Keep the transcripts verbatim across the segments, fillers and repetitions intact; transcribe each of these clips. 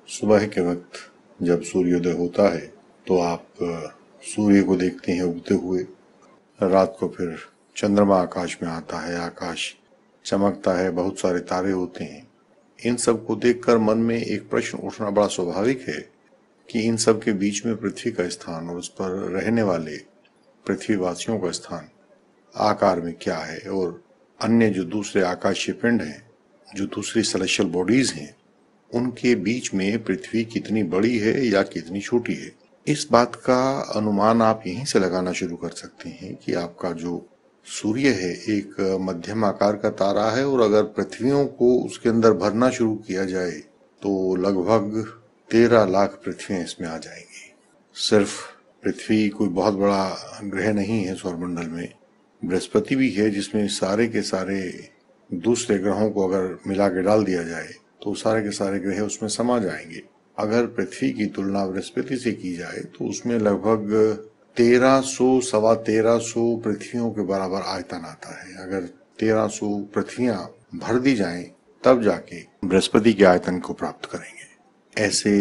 सुबह के वक्त जब सूर्योदय होता है तो आप सूर्य को देखते हैं उगते हुए। रात को फिर चंद्रमा आकाश में आता है, आकाश चमकता है, बहुत सारे तारे होते हैं। इन सब को देखकर मन में एक प्रश्न उठना बड़ा स्वाभाविक है कि इन सब के बीच में पृथ्वी का स्थान और उस पर रहने वाले पृथ्वीवासियों का स्थान आकार में क्या है, और अन्य जो दूसरे आकाशीय पिंड हैं, जो दूसरी सेलेस्टियल बॉडीज हैं, उनके बीच में पृथ्वी कितनी बड़ी है या कितनी छोटी है। इस बात का अनुमान आप यहीं से लगाना शुरू कर सकते हैं कि आपका जो सूर्य है एक मध्यम आकार का तारा है, और अगर पृथ्वियों को उसके अंदर भरना शुरू किया जाए तो लगभग तेरह लाख पृथ्वियां इसमें आ जाएंगी। सिर्फ पृथ्वी कोई बहुत बड़ा ग्रह नहीं है सौरमंडल में, बृहस्पति भी है जिसमें सारे के सारे दूसरे ग्रहों को अगर मिला के डाल दिया जाए तो सारे के सारे ग्रह उसमें समा जाएंगे। अगर पृथ्वी की तुलना बृहस्पति से की जाए तो उसमें लगभग तेरह सौ सवा तेरह सौ पृथ्वियों के बराबर आयतन आता है। अगर तेरह सौ पृथ्वियां भर दी जाएं तब जाके बृहस्पति के आयतन को प्राप्त करेंगे। ऐसे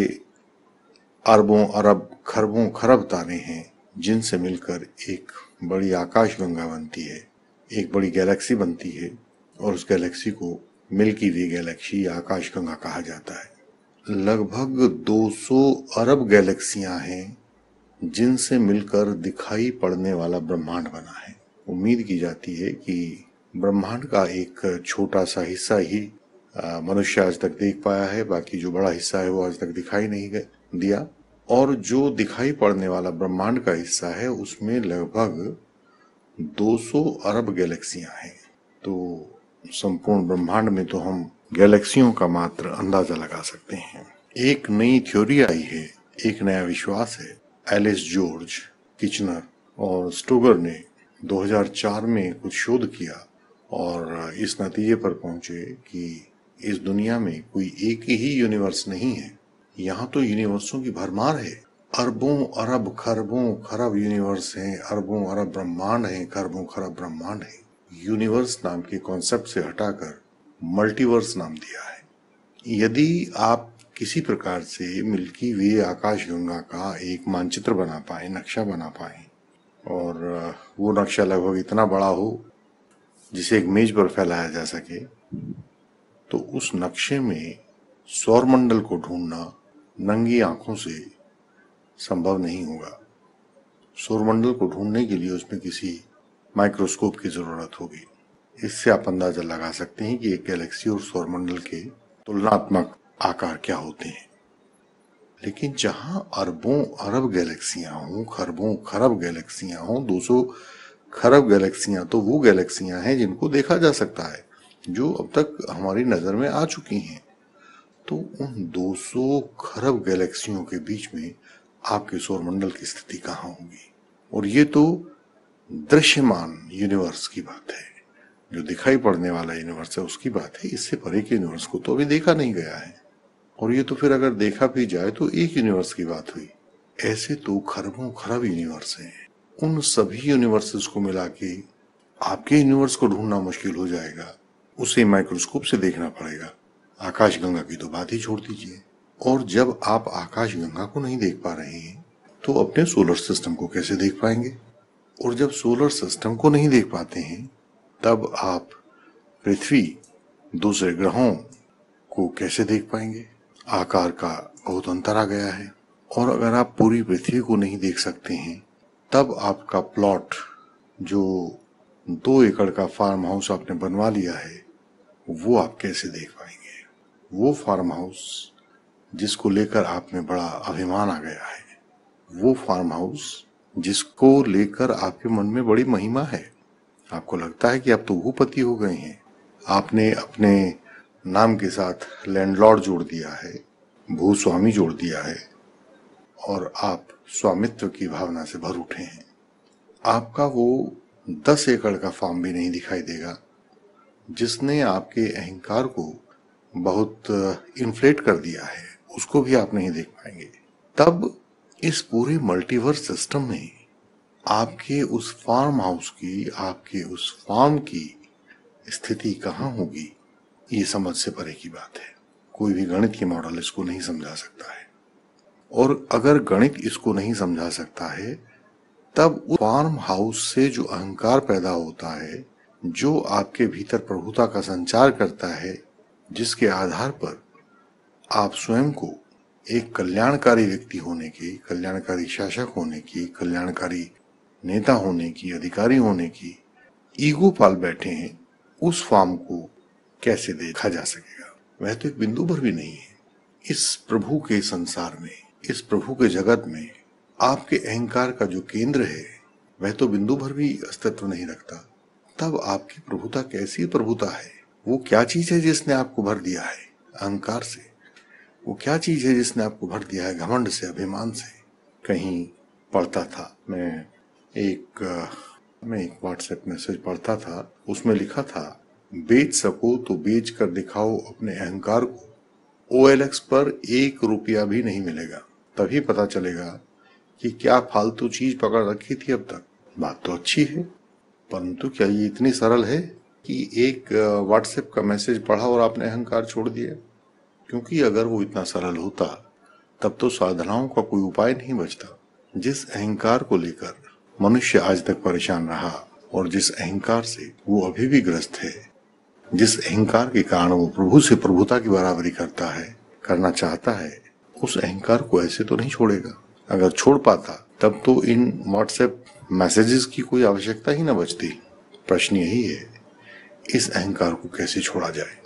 अरबों अरब खरबों खरब तारे हैं जिनसे मिलकर एक बड़ी आकाश गंगा बनती है, एक बड़ी गैलेक्सी बनती है, और उस गैलेक्सी को मिल्की वे गैलेक्सी या आकाश गंगा कहा जाता है। लगभग दो सौ अरब गैलेक्सियां हैं जिनसे मिलकर दिखाई पड़ने वाला ब्रह्मांड बना है। उम्मीद की जाती है कि ब्रह्मांड का एक छोटा सा हिस्सा ही मनुष्य आज तक देख पाया है, बाकी जो बड़ा हिस्सा है वो आज तक दिखाई नहीं दिया। और जो दिखाई पड़ने वाला ब्रह्मांड का हिस्सा है उसमें लगभग दो सौ अरब गैलेक्सियां हैं। तो संपूर्ण ब्रह्मांड में तो हम गैलेक्सियों का मात्र अंदाजा लगा सकते हैं। एक नई थ्योरी आई है, एक नया विश्वास है। एलिस जॉर्ज, किचनर और स्टोगर ने दो हज़ार चार में कुछ शोध किया और इस नतीजे पर पहुंचे कि इस दुनिया में कोई एक ही यूनिवर्स नहीं है, यहाँ तो यूनिवर्सों की भरमार है। अरबों अरब खरबों खरब यूनिवर्स हैं, अरबों अरब ब्रह्मांड हैं, खरबों खरब ब्रह्मांड हैं। यूनिवर्स नाम के कॉन्सेप्ट से हटाकर मल्टीवर्स नाम दिया है। यदि आप किसी प्रकार से मिल्की वे आकाश गंगा का एक मानचित्र बना पाए, नक्शा बना पाए, और वो नक्शा लगभग इतना बड़ा हो जिसे एक मेज पर फैलाया जा सके, तो उस नक्शे में सौरमंडल को ढूंढना नंगी आंखों से संभव नहीं होगा। सौरमंडल को ढूंढने के लिए उसमें किसी माइक्रोस्कोप की जरूरत होगी। इससे आप अंदाजा लगा सकते हैं कि एक गैलेक्सी और सौरमंडल के तुलनात्मक आकार क्या होते हैं। लेकिन जहां अरबों अरब गैलेक्सियां हों, खरबों खरब गैलेक्सियां हों, दो सौ खरब गैलेक्सियां तो वो गैलेक्सियां हैं जिनको देखा जा सकता है, जो अब तक हमारी नजर में आ चुकी हैं। तो उन दो सौ खरब गैलेक्सियों के बीच में आपके सौरमंडल की स्थिति कहाँ होगी? और ये तो दृश्यमान यूनिवर्स की बात है, जो दिखाई पड़ने वाला यूनिवर्स है उसकी बात है। इससे परे के यूनिवर्स को तो अभी देखा नहीं गया है, और ये तो फिर अगर देखा भी जाए तो एक यूनिवर्स की बात हुई। ऐसे तो खरबों खरब यूनिवर्स हैं। उन सभी यूनिवर्सेस को मिला के आपके यूनिवर्स को ढूंढना मुश्किल हो जाएगा, उसे माइक्रोस्कोप से देखना पड़ेगा। आकाश गंगा की तो बात ही छोड़ दीजिए। और जब आप आकाश गंगा को नहीं देख पा रहे हैं तो अपने सोलर सिस्टम को कैसे देख पाएंगे? और जब सोलर सिस्टम को नहीं देख पाते हैं तब आप पृथ्वी, दूसरे ग्रहों को कैसे देख पाएंगे? आकार का बहुत अंतर आ गया है। और अगर आप पूरी पृथ्वी को नहीं देख सकते हैं तब आपका प्लॉट, जो दो एकड़ का फार्म हाउस आपने बनवा लिया है, वो आप कैसे देख पाएंगे? वो फार्म हाउस जिसको लेकर आप में बड़ा अभिमान आ गया है, वो फार्म हाउस जिसको लेकर आपके मन में बड़ी महिमा है, आपको लगता है कि आप तो भूपति हो गए हैं। आपने अपने नाम के साथ लैंडलॉर्ड जोड़ दिया है, भूस्वामी जोड़ दिया है, और आप स्वामित्व की भावना से भर उठे हैं। आपका वो दस एकड़ का फार्म भी नहीं दिखाई देगा जिसने आपके अहंकार को बहुत इन्फ्लेट कर दिया है, उसको भी आप नहीं देख पाएंगे। तब इस पूरे मल्टीवर्स सिस्टम में आपके उस फार्म हाउस की, आपके उस फार्म की स्थिति कहाँ होगी, ये समझ से परे की बात है। कोई भी गणित की मॉडल इसको नहीं समझा सकता है। और अगर गणित इसको नहीं समझा सकता है, तब फार्म हाउस से जो अहंकार पैदा होता है, जो आपके भीतर प्रभुता का संचार करता है, जिसके आधार पर आप स्वयं को एक कल्याणकारी व्यक्ति होने की, कल्याणकारी शासक होने की, कल्याणकारी नेता होने की, अधिकारी होने की ईगो पाल बैठे हैं, उस फॉर्म को कैसे देखा जा सकेगा? वह तो एक बिंदु भर भी नहीं है। इस प्रभु के संसार में, इस प्रभु के जगत में आपके अहंकार का जो केंद्र है, वह तो बिंदु भर भी अस्तित्व नहीं रखता। तब आपकी प्रभुता कैसी प्रभुता है? वो क्या चीज है जिसने आपको भर दिया है अहंकार से? वो क्या चीज है जिसने आपको भर दिया है घमंड से, अभिमान से? कहीं पढ़ता था मैं एक मैं एक व्हाट्सएप मैसेज पढ़ता था, उसमें लिखा था, बेच सको तो बेच कर दिखाओ अपने अहंकार को, ओ एल एक्स पर एक रुपया भी नहीं मिलेगा, तभी पता चलेगा कि क्या फालतू चीज पकड़ रखी थी अब तक। बात तो अच्छी है, परंतु क्या ये इतनी सरल है कि एक व्हाट्सएप का मैसेज पढ़ा और आपने अहंकार छोड़ दिया? क्योंकि अगर वो इतना सरल होता, तब तो साधनाओं का कोई उपाय नहीं बचता। जिस अहंकार को लेकर मनुष्य आज तक परेशान रहा और जिस अहंकार से वो अभी भी ग्रस्त है, जिस अहंकार के कारण वो प्रभु से प्रभुता की बराबरी करता है, करना चाहता है, उस अहंकार को ऐसे तो नहीं छोड़ेगा। अगर छोड़ पाता, तब तो इन व्हाट्सएप मैसेजेस की कोई आवश्यकता ही न बचती। प्रश्न यही है, इस अहंकार को कैसे छोड़ा जाए?